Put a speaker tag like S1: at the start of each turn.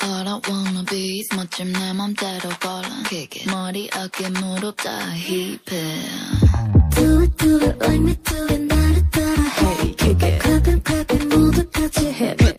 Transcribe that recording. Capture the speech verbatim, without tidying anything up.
S1: All I wanna be is 멋짐 내 맘대로 골라 Kick it 머리 어깨 무릎 다 힙해
S2: Do it do it like me do it 나를 따라 Hey kick it clap it clap it 모두 같이 hip it